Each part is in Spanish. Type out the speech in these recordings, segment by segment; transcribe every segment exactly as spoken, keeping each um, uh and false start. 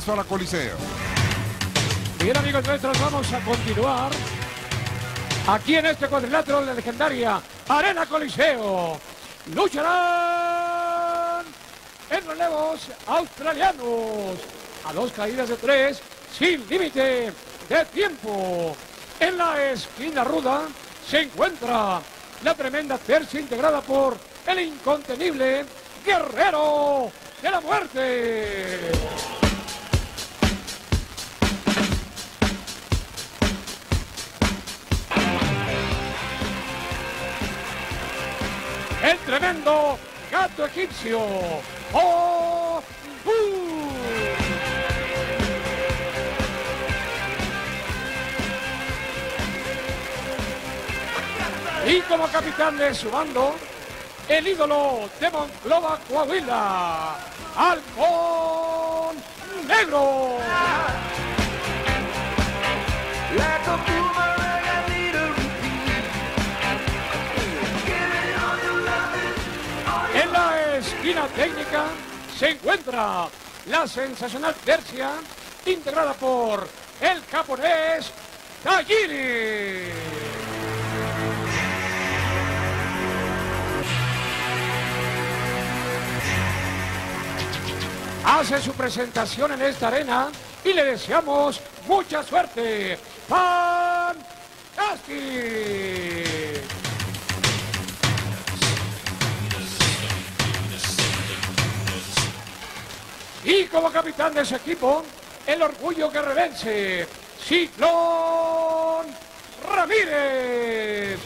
a la Coliseo. Bien, amigos nuestros, vamos a continuar aquí en este cuadrilátero de la legendaria Arena Coliseo. Lucharán en relevos australianos a dos caídas de tres sin límite de tiempo. En la esquina ruda se encuentra la tremenda tercia integrada por el incontenible Guerrero de la Muerte. El tremendo Gato Egipcio. ¡Oh! ¡Uh! Y como capitán de su bando, el ídolo de Monclova, Coahuila, Halcón Negro. En la esquina técnica se encuentra la sensacional tercia integrada por el japonés Tajiri. Hace su presentación en esta arena y le deseamos mucha suerte. ¡Fantástico! Y como capitán de su equipo, el orgullo guerrerense, Ciclón Ramírez.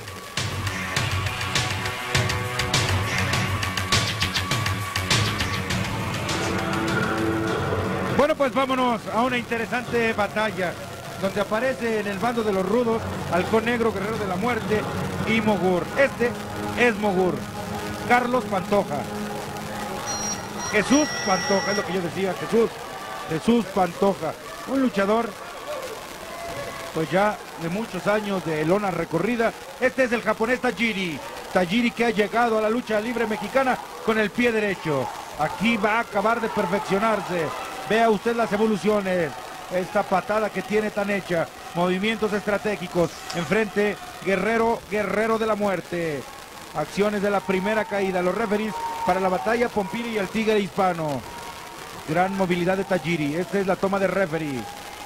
Bueno, pues vámonos a una interesante batalla donde aparece en el bando de los rudos Halcón Negro, Guerrero de la Muerte y Mogur. Este es Mogur, Carlos Pantoja. Jesús Pantoja, es lo que yo decía, Jesús, Jesús Pantoja, un luchador pues ya de muchos años de lona recorrida. Este es el japonés Tajiri, Tajiri que ha llegado a la lucha libre mexicana con el pie derecho. Aquí va a acabar de perfeccionarse. Vea usted las evoluciones, esta patada que tiene tan hecha, movimientos estratégicos, enfrente Guerrero, Guerrero de la Muerte. Acciones de la primera caída, los referees para la batalla, Pompili y el Tigre Hispano. Gran movilidad de Tajiri, esta es la toma de referee.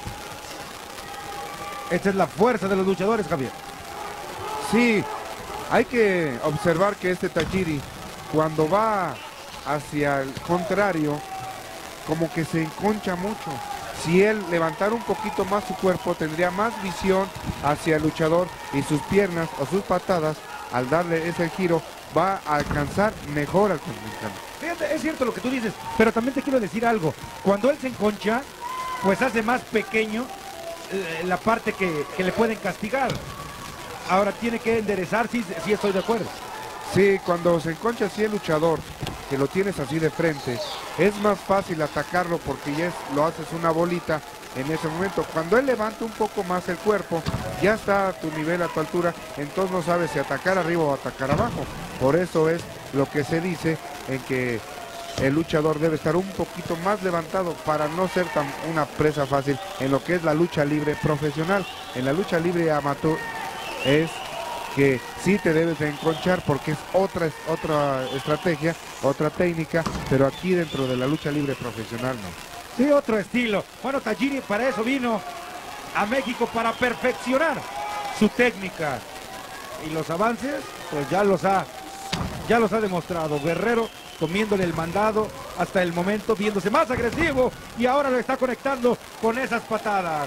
Esta es la fuerza de los luchadores, Javier. Sí, hay que observar que este Tajiri, cuando va hacia el contrario, como que se enconcha mucho. Si él levantara un poquito más su cuerpo, tendría más visión hacia el luchador y sus piernas o sus patadas, al darle ese giro, va a alcanzar mejor al contrincante. Fíjate, es cierto lo que tú dices, pero también te quiero decir algo. Cuando él se enconcha, pues hace más pequeño eh, la parte que, que le pueden castigar. Ahora tiene que enderezar, sí, sí estoy de acuerdo. Sí, cuando se enconcha así el luchador, que lo tienes así de frente, es más fácil atacarlo porque ya es, lo haces una bolita en ese momento. Cuando él levanta un poco más el cuerpo, ya está a tu nivel, a tu altura, entonces no sabes si atacar arriba o atacar abajo. Por eso es lo que se dice en que el luchador debe estar un poquito más levantado para no ser tan una presa fácil en lo que es la lucha libre profesional. En la lucha libre amateur es que sí te debes de enconchar porque es otra, otra estrategia, otra técnica, pero aquí dentro de la lucha libre profesional no. Sí, otro estilo. Bueno, Tajiri para eso vino a México, para perfeccionar su técnica. Y los avances, pues ya los ha, ya los ha demostrado. Guerrero comiéndole el mandado hasta el momento, viéndose más agresivo y ahora lo está conectando con esas patadas.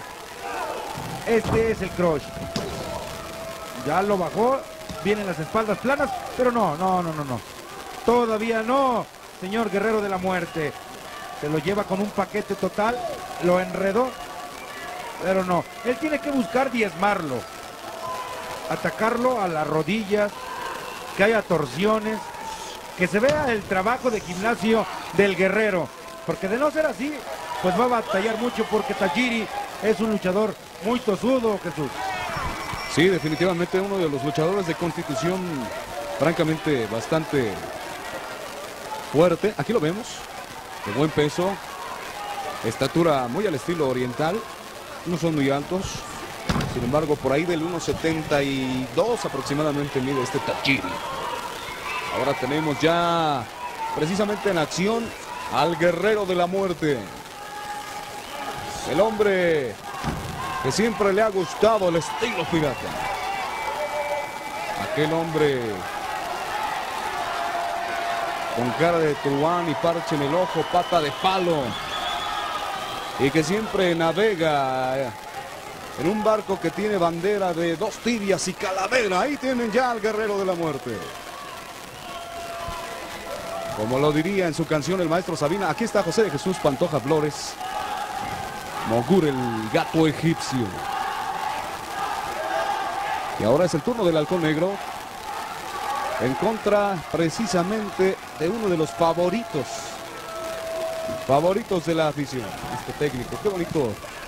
Este es el crush. Ya lo bajó, vienen las espaldas planas, pero no, no, no, no, no. Todavía no, señor Guerrero de la Muerte. Se lo lleva con un paquete total, lo enredó, pero no. Él tiene que buscar diezmarlo, atacarlo a las rodillas, que haya torsiones, que se vea el trabajo de gimnasio del Guerrero. Porque de no ser así, pues va a batallar mucho porque Tajiri es un luchador muy tosudo, Jesús. Sí, definitivamente uno de los luchadores de constitución francamente bastante fuerte. Aquí lo vemos, de buen peso, estatura muy al estilo oriental, no son muy altos, sin embargo por ahí del uno setenta y dos aproximadamente mide este Tajiri. Ahora tenemos ya precisamente en acción al guerrero de la muerte, el hombre que siempre le ha gustado el estilo pirata, aquel hombre con cara de truán y parche en el ojo, pata de palo, y que siempre navega en un barco que tiene bandera de dos tibias y calavera. Ahí tienen ya al guerrero de la muerte, como lo diría en su canción el maestro Sabina. Aquí está José de Jesús Pantoja Flores, Mogur, el gato egipcio. Y ahora es el turno del halcón negro, en contra precisamente de uno de los favoritos, favoritos de la afición, este técnico. Qué bonito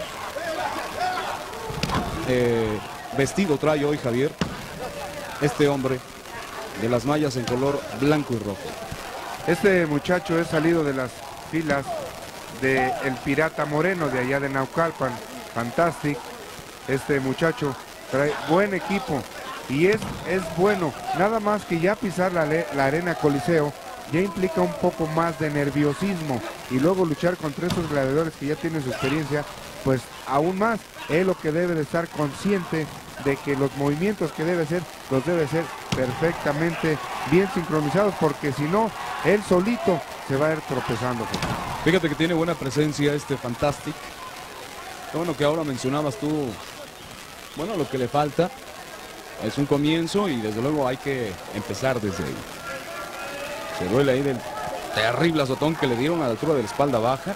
eh, vestido trae hoy Javier, este hombre de las mallas en color blanco y rojo. Este muchacho es salido de las filas de el Pirata Moreno de allá de Naucalpan, Fantastic. Este muchacho trae buen equipo y es, es bueno, nada más que ya pisar la, la arena Coliseo ya implica un poco más de nerviosismo, y luego luchar contra esos gladiadores que ya tienen su experiencia, pues aún más. Es lo que debe de estar consciente de que los movimientos que debe hacer, los debe hacer perfectamente bien sincronizados, porque si no, él solito se va a ir tropezando. Fíjate que tiene buena presencia este Fantastic. Bueno, que ahora mencionabas tú, bueno, lo que le falta es un comienzo, y desde luego hay que empezar desde ahí. Se duele ahí del terrible azotón que le dieron a la altura de la espalda baja.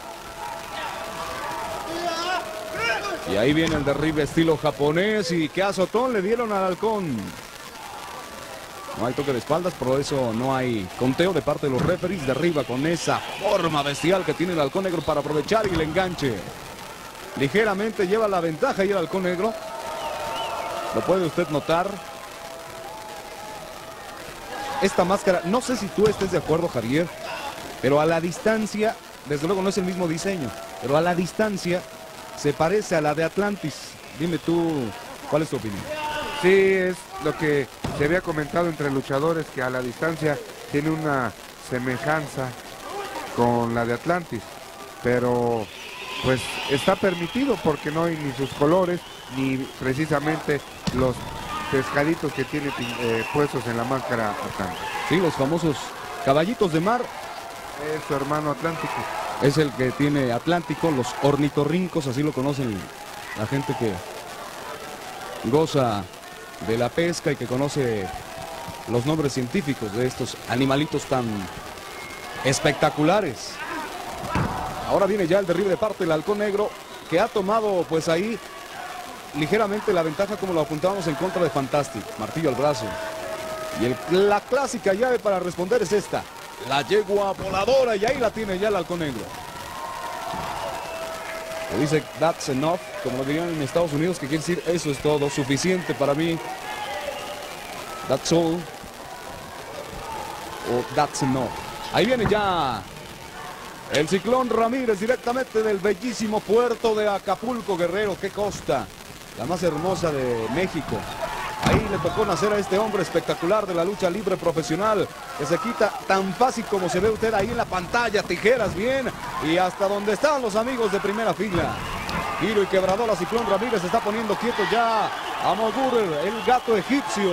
Y ahí viene el derribe estilo japonés, y qué azotón le dieron al halcón. No hay toque de espaldas, por eso no hay conteo de parte de los referees. Derriba con esa forma bestial que tiene el halcón negro para aprovechar y el enganche. Ligeramente lleva la ventaja y el halcón negro. Lo puede usted notar. Esta máscara, no sé si tú estés de acuerdo, Javier, pero a la distancia, desde luego no es el mismo diseño, pero a la distancia se parece a la de Atlantis. Dime tú, ¿cuál es tu opinión? Sí, es lo que se había comentado entre luchadores, que a la distancia tiene una semejanza con la de Atlantis, pero pues está permitido porque no hay ni sus colores, ni precisamente los pescaditos que tiene eh, puestos en la máscara Atlantis. Sí, los famosos caballitos de mar. Es su hermano Atlántico. Es el que tiene Atlántico, los ornitorrincos, así lo conocen la gente que goza de la pesca y que conoce los nombres científicos de estos animalitos tan espectaculares. Ahora viene ya el derribe de parte del halcón negro, que ha tomado pues ahí ligeramente la ventaja, como lo apuntábamos, en contra de Fantastic. Martillo al brazo. Y el, la clásica llave para responder es esta, la yegua voladora, y ahí la tiene ya el halcón negro. Le dice that's enough, como lo dirían en Estados Unidos, que quiere decir eso es todo, suficiente para mí. That's all. O that's enough. Ahí viene ya el Ciclón Ramírez, directamente del bellísimo puerto de Acapulco, Guerrero. Qué costa, la más hermosa de México. Ahí le tocó nacer a este hombre espectacular de la lucha libre profesional, que se quita tan fácil como se ve usted ahí en la pantalla, tijeras bien, y hasta donde estaban los amigos de primera fila. Giro y quebradora, Ciclón Ramírez está poniendo quieto ya a Mogur, el gato egipcio.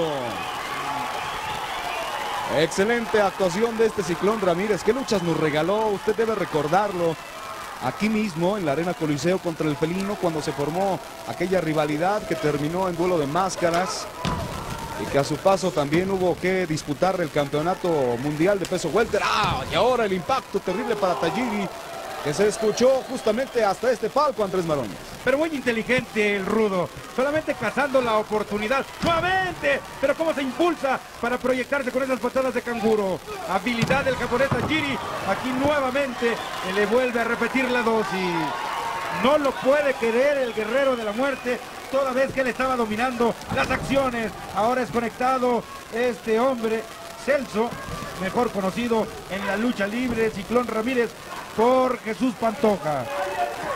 Excelente actuación de este Ciclón Ramírez. ¿Qué luchas nos regaló? Usted debe recordarlo. Aquí mismo en la Arena Coliseo contra el Felino, cuando se formó aquella rivalidad que terminó en duelo de máscaras, y que a su paso también hubo que disputar el campeonato mundial de peso welter. ¡Ah! Y ahora el impacto terrible para Tajiri, que se escuchó justamente hasta este palco, Andrés Maroñas. Pero muy inteligente el rudo, solamente cazando la oportunidad, nuevamente, pero cómo se impulsa para proyectarse con esas patadas de canguro. Habilidad del japonés Tajiri, aquí nuevamente le vuelve a repetir la dosis. No lo puede querer el guerrero de la muerte, toda vez que él estaba dominando las acciones. Ahora es conectado este hombre, Celso, mejor conocido en la lucha libre, Ciclón Ramírez, por Jesús Pantoja.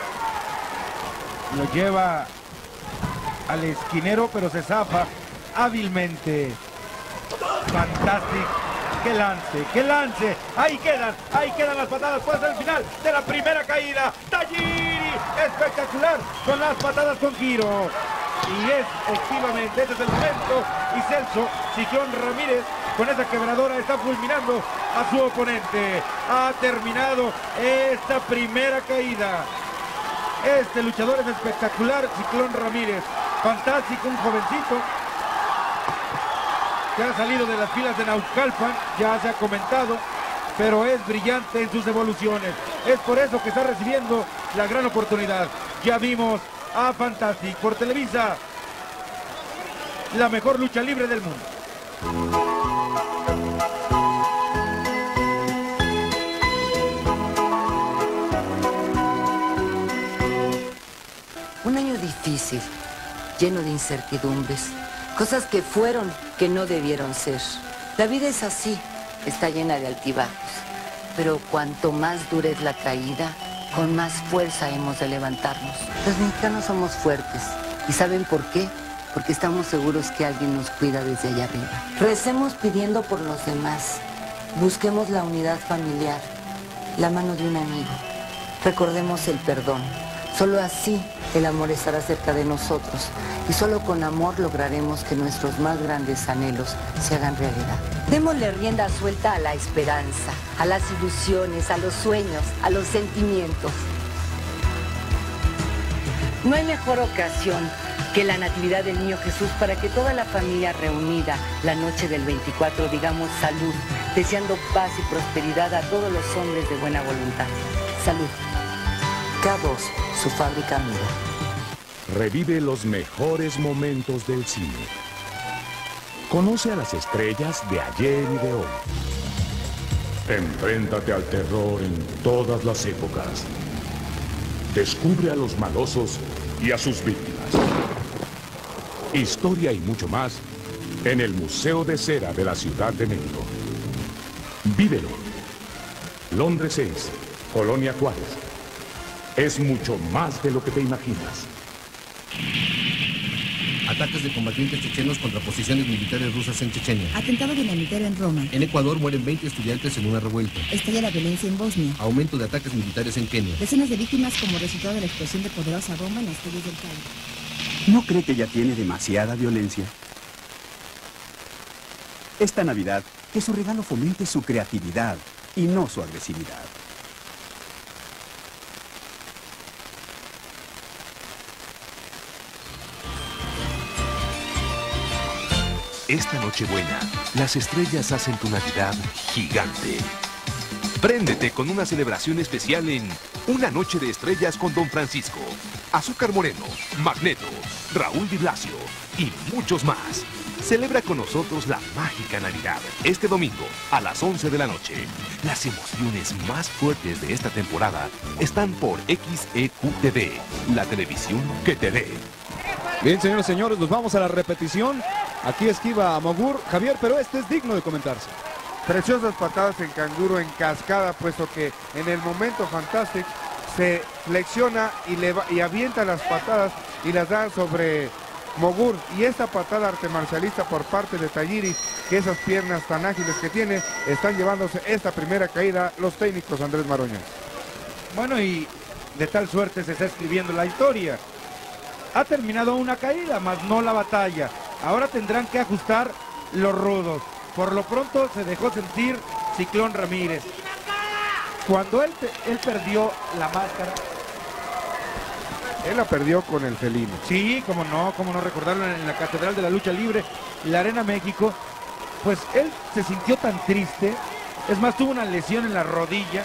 Lo lleva al esquinero, pero se zafa hábilmente. Fantástico. ¡Qué lance! ¡Qué lance! ¡Ahí quedan! ¡Ahí quedan las patadas! Puede ser el final de la primera caída. ¡Tajiri! ¡Espectacular! Con las patadas con giro. Y es, efectivamente, este es el momento. Y Celso Ciclón Ramírez, con esa quebradora, está fulminando a su oponente. Ha terminado esta primera caída. Este luchador es espectacular, Ciclón Ramírez. Fantástico, un jovencito que ha salido de las filas de Naucalpan, ya se ha comentado, pero es brillante en sus evoluciones. Es por eso que está recibiendo la gran oportunidad. Ya vimos a Fantastic por Televisa, la mejor lucha libre del mundo. Un año difícil, lleno de incertidumbres, cosas que fueron, que no debieron ser. La vida es así, está llena de altibajos. Pero cuanto más dura es la caída, con más fuerza hemos de levantarnos. Los mexicanos somos fuertes. ¿Y saben por qué? Porque estamos seguros que alguien nos cuida desde allá arriba. Recemos pidiendo por los demás. Busquemos la unidad familiar, la mano de un amigo. Recordemos el perdón. Solo así el amor estará cerca de nosotros. Y solo con amor lograremos que nuestros más grandes anhelos se hagan realidad. Démosle rienda suelta a la esperanza, a las ilusiones, a los sueños, a los sentimientos. No hay mejor ocasión que la Natividad del Niño Jesús para que toda la familia reunida la noche del veinticuatro digamos salud, deseando paz y prosperidad a todos los hombres de buena voluntad. Salud. K dos, su fábrica amiga. Revive los mejores momentos del cine. Conoce a las estrellas de ayer y de hoy. Enfréntate al terror en todas las épocas. Descubre a los malosos y a sus víctimas. Historia y mucho más en el Museo de Cera de la Ciudad de México. Vívelo. Londres seis, Colonia Juárez. Es mucho más de lo que te imaginas. Ataques de combatientes chechenos contra posiciones militares rusas en Chechenia. Atentado dinamitero en Roma. En Ecuador mueren veinte estudiantes en una revuelta. Estalla la violencia en Bosnia. Aumento de ataques militares en Kenia. Decenas de víctimas como resultado de la explosión de poderosa bomba en las calles del Cairo. ¿No cree que ya tiene demasiada violencia? Esta Navidad, que su regalo fomente su creatividad y no su agresividad. Esta Nochebuena, las estrellas hacen tu Navidad gigante. Préndete con una celebración especial en Una Noche de Estrellas con Don Francisco, Azúcar Moreno, Magneto, Raúl Di Blasio y muchos más. Celebra con nosotros la mágica Navidad este domingo a las once de la noche. Las emociones más fuertes de esta temporada están por X E Q T V, la televisión que te ve. Bien, señores, señores, nos vamos a la repetición. Aquí esquiva a Mogur, Javier, pero este es digno de comentarse. Preciosas patadas en canguro en cascada, puesto que en el momento Fantastic se flexiona y, le va, y avienta las patadas y las da sobre Mogur. Y esta patada arte marcialista por parte de Tajiri, que esas piernas tan ágiles que tiene, están llevándose esta primera caída los técnicos Andrés Maroña. Bueno, y de tal suerte se está escribiendo la historia. Ha terminado una caída, más no la batalla. Ahora tendrán que ajustar los rudos. Por lo pronto se dejó sentir Ciclón Ramírez. Cuando él, él perdió la máscara... Él la perdió con el felino. Sí, como no, como no recordarlo en la Catedral de la Lucha Libre, la Arena México. Pues él se sintió tan triste. Es más, tuvo una lesión en la rodilla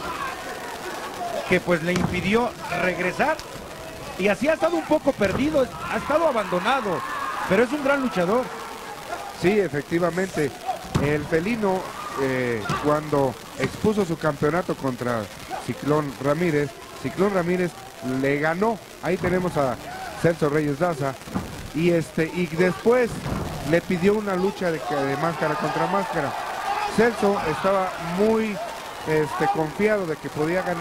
que pues le impidió regresar. Y así ha estado un poco perdido, ha estado abandonado. Pero es un gran luchador. Sí, efectivamente. El felino, eh, cuando expuso su campeonato contra Ciclón Ramírez, Ciclón Ramírez le ganó. Ahí tenemos a Celso Reyes Daza. Y, este, y después le pidió una lucha de, de máscara contra máscara. Celso estaba muy este, confiado de que podía ganar,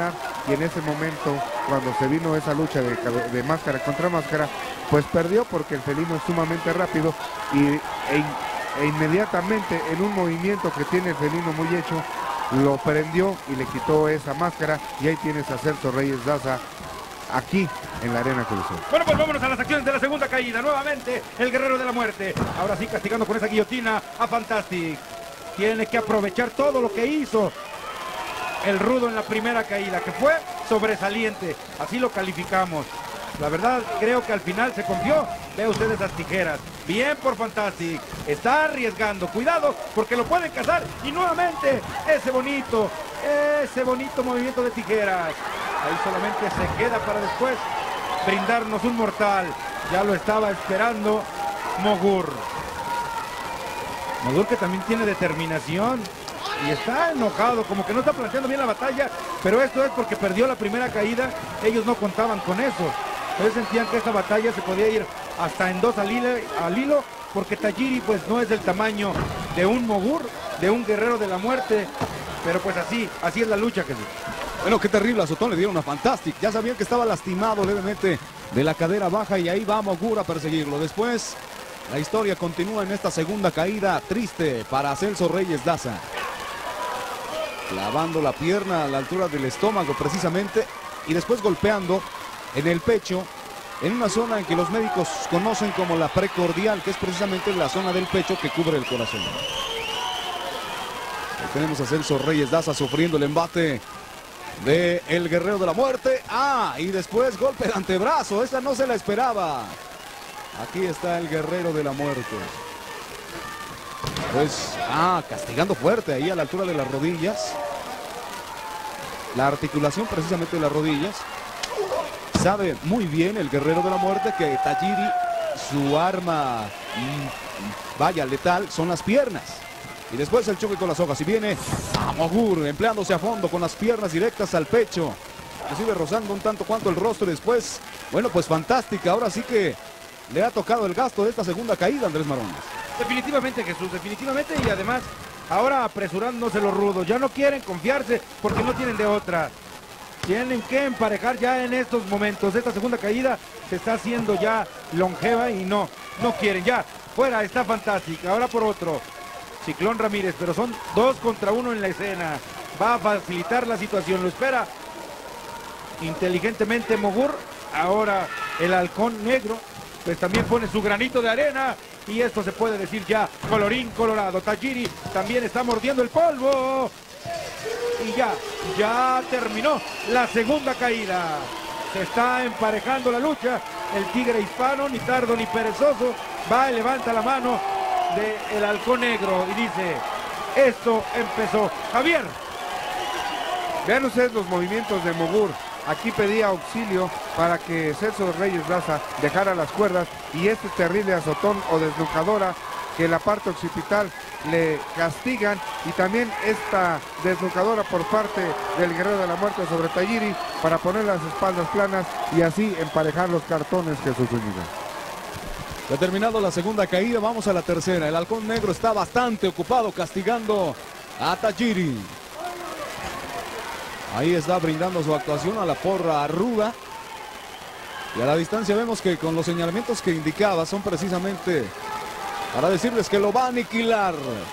y en ese momento, cuando se vino esa lucha de, de máscara contra máscara, pues perdió porque el felino es sumamente rápido y, e, e inmediatamente en un movimiento que tiene el felino muy hecho, lo prendió y le quitó esa máscara, y ahí tienes a Celso Reyes Daza aquí en la Arena Coliseo. Bueno, pues vámonos a las acciones de la segunda caída. Nuevamente el Guerrero de la Muerte. Ahora sí castigando con esa guillotina a Fantastic. Tiene que aprovechar todo lo que hizo el Rudo en la primera caída, que fue sobresaliente. Así lo calificamos. La verdad, creo que al final se confió. Ve usted esas tijeras. Bien por Fantastic. Está arriesgando. Cuidado, porque lo pueden cazar. Y nuevamente, ese bonito, ese bonito movimiento de tijeras. Ahí solamente se queda para después brindarnos un mortal. Ya lo estaba esperando Mogur. Mogur, que también tiene determinación. Y está enojado, como que no está planteando bien la batalla. Pero esto es porque perdió la primera caída. Ellos no contaban con eso. Ellos sentían que esta batalla se podía ir hasta en dos al hilo, al hilo, porque Tajiri pues no es del tamaño de un Mogur, de un Guerrero de la Muerte. Pero pues así, así es la lucha, Jesús. Bueno, qué terrible azotón le dieron a Fantastic. Ya sabían que estaba lastimado levemente de la cadera baja y ahí va Mogur a perseguirlo. Después, la historia continúa en esta segunda caída triste para Celso Reyes Daza. Clavando la pierna a la altura del estómago precisamente y después golpeando en el pecho, en una zona en que los médicos conocen como la precordial, que es precisamente la zona del pecho que cubre el corazón. Ahí tenemos a Celso Reyes Daza sufriendo el embate de el Guerrero de la Muerte. Ah, y después golpe de antebrazo. Esa no se la esperaba. Aquí está el Guerrero de la Muerte. Pues, ah, castigando fuerte ahí a la altura de las rodillas. La articulación precisamente de las rodillas. Sabe muy bien el Guerrero de la Muerte que Tajiri, su arma, mmm, vaya, letal, son las piernas. Y después el choque con las hojas. Y viene a Mogur, empleándose a fondo con las piernas directas al pecho. Inclusive rozando un tanto cuanto el rostro. Y después, bueno, pues fantástica. Ahora sí que le ha tocado el gasto de esta segunda caída, Andrés Marones. Definitivamente, Jesús, definitivamente. Y además, ahora apresurándose los rudos. Ya no quieren confiarse porque no tienen de otra. Tienen que emparejar ya en estos momentos. Esta segunda caída se está haciendo ya longeva y no, no quieren. Ya, fuera, está fantástica. Ahora por otro. Ciclón Ramírez, pero son dos contra uno en la escena. Va a facilitar la situación, lo espera inteligentemente Mogur. Ahora el Halcón Negro, pues también pone su granito de arena. Y esto se puede decir ya colorín colorado. Tajiri también está mordiendo el polvo. Y ya, ya terminó la segunda caída. Se está emparejando la lucha. El Tigre Hispano, ni tardo ni perezoso, va y levanta la mano del Halcón Negro y dice: esto empezó. Javier. Vean ustedes los movimientos de Mogur. Aquí pedía auxilio para que Celso Reyes Daza dejara las cuerdas, y este terrible azotón o desnucadora que la parte occipital le castigan, y también esta desnucadora por parte del Guerrero de la Muerte sobre Tajiri para poner las espaldas planas y así emparejar los cartones, Jesús Zúñiga. Ya ha terminado la segunda caída, vamos a la tercera. El Halcón Negro está bastante ocupado castigando a Tajiri. Ahí está brindando su actuación a la porra ruda. Y a la distancia vemos que con los señalamientos que indicaba son precisamente para decirles que lo va a aniquilar.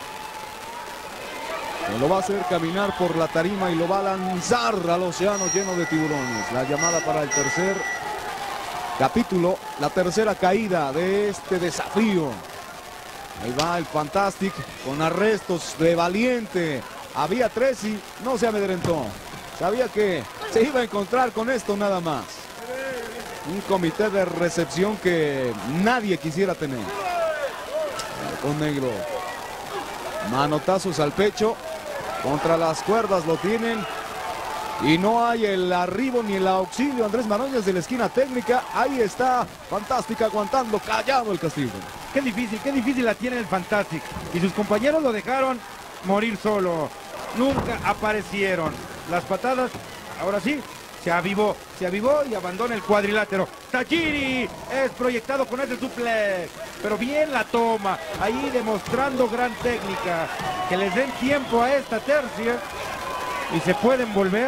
Que lo va a hacer caminar por la tarima y lo va a lanzar al océano lleno de tiburones. La llamada para el tercer capítulo, la tercera caída de este desafío. Ahí va el Fantastic con arrestos de valiente. Había tres y no se amedrentó. Sabía que se iba a encontrar con esto nada más. Un comité de recepción que nadie quisiera tener. Halcón Negro. Manotazos al pecho. Contra las cuerdas lo tienen. Y no hay el arribo ni el auxilio. Andrés Maroñas de la esquina técnica. Ahí está Fantástica aguantando callado el castigo. Qué difícil, qué difícil la tiene el Fantastic. Y sus compañeros lo dejaron morir solo. Nunca aparecieron. Las patadas, ahora sí, se avivó. Se avivó y abandona el cuadrilátero. Tajiri es proyectado con ese suplex. Pero bien la toma. Ahí demostrando gran técnica. Que les den tiempo a esta tercia. Y se pueden volver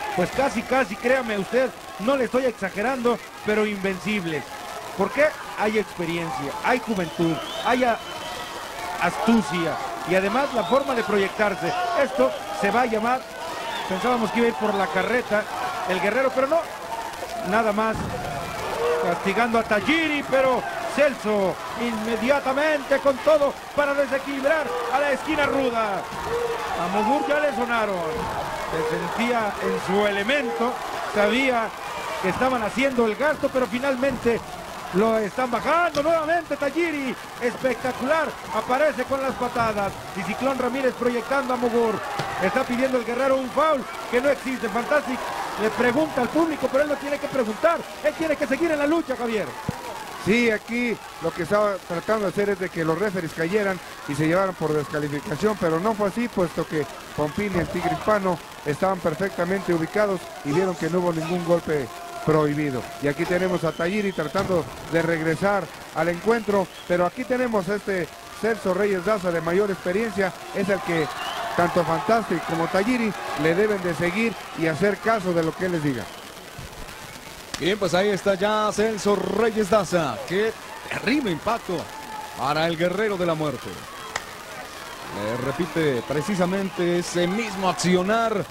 pues casi, casi, créame usted, no le estoy exagerando, pero invencibles. ¿Por qué? Hay experiencia, hay juventud, hay a- astucia y además la forma de proyectarse. Esto se va a llamar, pensábamos que iba a ir por la carreta el Guerrero, pero no, nada más castigando a Tajiri, pero Celso inmediatamente con todo para desequilibrar a la esquina ruda. A Mogur ya le sonaron, se sentía en su elemento, sabía que estaban haciendo el gasto, pero finalmente lo están bajando nuevamente. Tajiri, espectacular, aparece con las patadas y Ciclón Ramírez proyectando a Mogur. Está pidiendo el Guerrero un foul que no existe. Fantastic le pregunta al público, pero él no tiene que preguntar, él tiene que seguir en la lucha, Javier. Sí, aquí lo que estaba tratando de hacer es de que los referees cayeran y se llevaran por descalificación, pero no fue así, puesto que Pompín y el Tigre Hispano estaban perfectamente ubicados y vieron que no hubo ningún golpe prohibido. Y aquí tenemos a Tajiri tratando de regresar al encuentro, pero aquí tenemos a este Celso Reyes Daza de mayor experiencia, es el que tanto Fantastic como Tajiri le deben de seguir y hacer caso de lo que él les diga. Bien, pues ahí está ya Celso Reyes Daza. Qué terrible impacto para el Guerrero de la Muerte. Le repite precisamente ese mismo accionar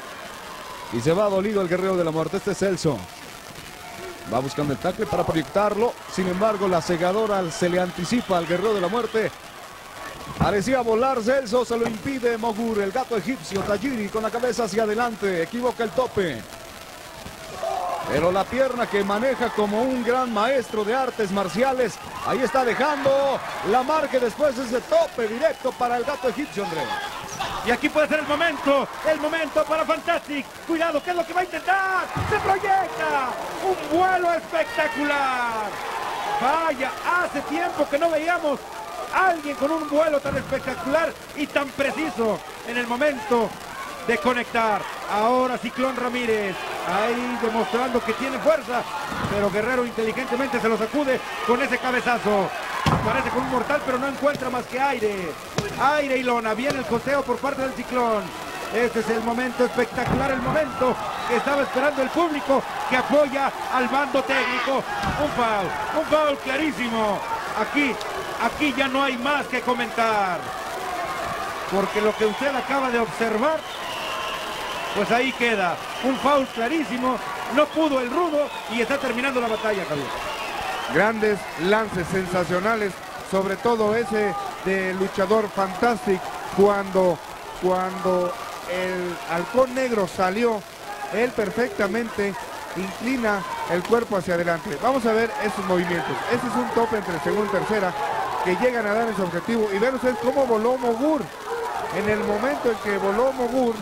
y se va dolido el Guerrero de la Muerte. Este es Celso. Va buscando el tackle para proyectarlo. Sin embargo, la segadora se le anticipa al Guerrero de la Muerte. Parecía volar Celso, se lo impide Mogur, el gato egipcio. Tajiri con la cabeza hacia adelante, equivoca el tope. Pero la pierna que maneja como un gran maestro de artes marciales, ahí está dejando la marca después de ese tope directo para el gato egipcio, André. Y aquí puede ser el momento, el momento para Fantastic. Cuidado, ¿qué es lo que va a intentar? ¡Se proyecta! ¡Un vuelo espectacular! Vaya, hace tiempo que no veíamos a alguien con un vuelo tan espectacular y tan preciso en el momento de conectar. Ahora Ciclón Ramírez, ahí demostrando que tiene fuerza, pero Guerrero inteligentemente se lo sacude con ese cabezazo. Parece con un mortal, pero no encuentra más que aire. Aire y lona. Viene el costeo por parte del Ciclón. Este es el momento espectacular, el momento que estaba esperando el público, que apoya al bando técnico. Un foul, un foul clarísimo. Aquí, aquí ya no hay más que comentar, porque lo que usted acaba de observar, pues ahí queda. Un foul clarísimo. No pudo el rudo y está terminando la batalla, Javier. Grandes lances sensacionales, sobre todo ese de luchador Fantastic, cuando, cuando el halcón negro salió, él perfectamente inclina el cuerpo hacia adelante. Vamos a ver esos movimientos. Ese es un tope entre segunda y tercera que llegan a dar ese objetivo. Y ven ustedes cómo voló Mogur. En el momento en que voló Mogur,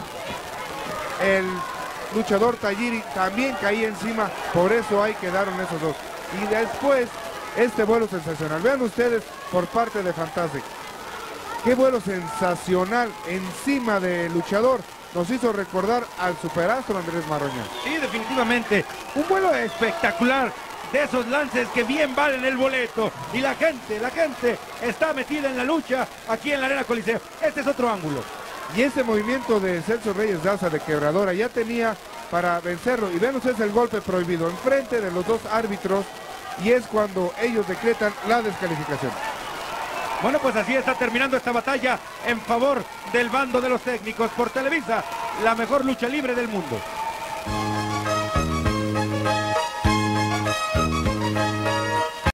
el luchador Tajiri también caía encima, por eso ahí quedaron esos dos. Y después, este vuelo sensacional. Vean ustedes por parte de Fantastic. Qué vuelo sensacional encima del luchador. Nos hizo recordar al superastro Andrés Maroña. Sí, definitivamente. Un vuelo espectacular. De esos lances que bien valen el boleto. Y la gente, la gente está metida en la lucha aquí en la Arena Coliseo. Este es otro ángulo. Y ese movimiento de Celso Reyes Daza de quebradora ya tenía para vencerlo. Y ven ustedes el golpe prohibido enfrente de los dos árbitros. Y es cuando ellos decretan la descalificación. Bueno, pues así está terminando esta batalla en favor del bando de los técnicos por Televisa, la mejor lucha libre del mundo.